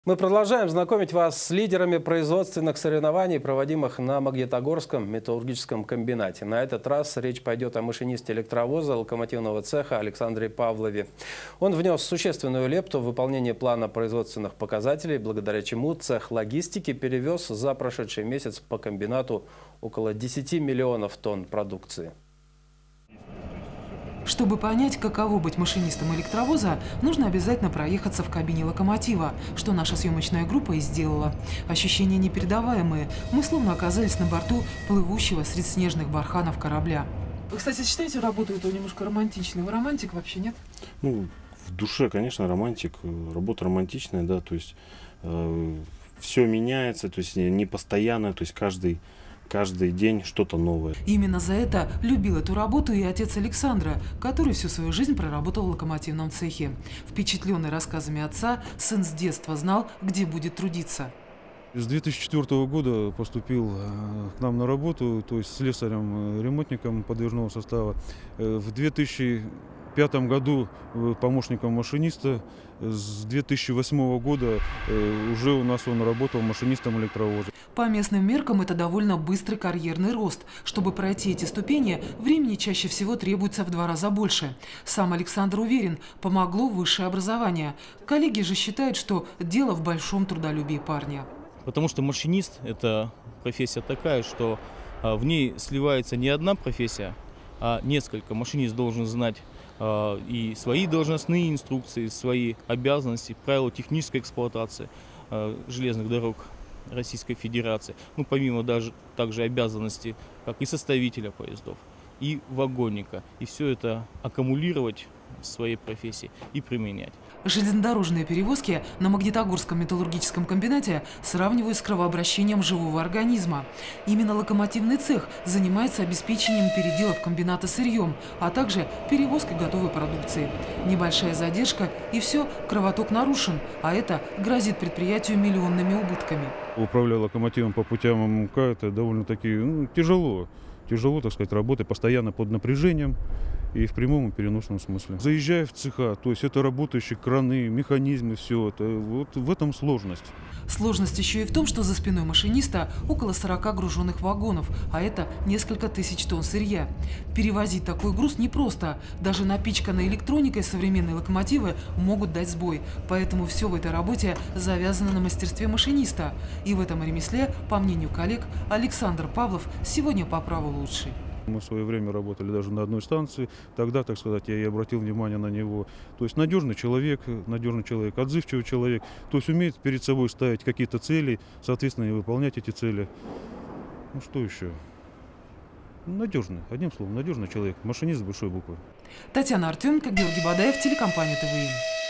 Мы продолжаем знакомить вас с лидерами производственных соревнований, проводимых на Магнитогорском металлургическом комбинате. На этот раз речь пойдет о машинисте электровоза локомотивного цеха Александре Павлове. Он внес существенную лепту в выполнение плана производственных показателей, благодаря чему цех логистики перевез за прошедший месяц по комбинату около 10 миллионов тонн продукции. Чтобы понять, каково быть машинистом электровоза, нужно обязательно проехаться в кабине локомотива, что наша съемочная группа и сделала. Ощущения непередаваемые. Мы словно оказались на борту плывущего среди снежных барханов корабля. Вы, кстати, считаете работу эту немножко романтичной? Вы романтик вообще, нет? Ну, в душе, конечно, романтик. Работа романтичная, да, то есть все меняется, то есть не постоянно, то есть каждый день что-то новое. Именно за это любил эту работу и отец Александра, который всю свою жизнь проработал в локомотивном цехе. Впечатленный рассказами отца, сын с детства знал, где будет трудиться. С 2004 года поступил к нам на работу, то есть слесарем-ремонтником подвижного состава. В 2005 году помощником машиниста. С 2008 года уже у нас он работал машинистом электровоза. По местным меркам это довольно быстрый карьерный рост. Чтобы пройти эти ступени, времени чаще всего требуется в 2 раза больше. Сам Александр уверен, помогло высшее образование. Коллеги же считают, что дело в большом трудолюбии парня. Потому что машинист – это профессия такая, что в ней сливается не одна профессия, а несколько. Машинист должен знать и свои должностные инструкции, свои обязанности, правила технической эксплуатации железных дорог Российской Федерации. Ну, помимо также обязанностей, как и составителя поездов, и вагонника. И все это аккумулировать в своей профессии и применять. Железнодорожные перевозки на Магнитогорском металлургическом комбинате сравнивают с кровообращением живого организма. Именно локомотивный цех занимается обеспечением переделов комбината сырьем, а также перевозкой готовой продукции. Небольшая задержка и все, кровоток нарушен, а это грозит предприятию миллионными убытками. Управляя локомотивом по путям ММК, это довольно-таки тяжело. Тяжело, так сказать, работать постоянно под напряжением и в прямом и переносном смысле. Заезжая в цеха, то есть это работающие краны, механизмы, все это, вот в этом сложность. Сложность еще и в том, что за спиной машиниста около 40 груженных вагонов, а это несколько тысяч тонн сырья. Перевозить такой груз непросто. Даже напичканные электроникой современные локомотивы могут дать сбой. Поэтому все в этой работе завязано на мастерстве машиниста. И в этом ремесле, по мнению коллег, Александр Павлов сегодня по праву лучший. Мы в свое время работали даже на одной станции. Тогда, так сказать, я и обратил внимание на него. То есть надежный человек, отзывчивый человек. То есть умеет перед собой ставить какие-то цели, соответственно, и выполнять эти цели. Ну что еще? Надежный, одним словом, надежный человек. Машинист с большой буквы. Татьяна Артеменко, Георгий Бадаев, телекомпания ТВИ.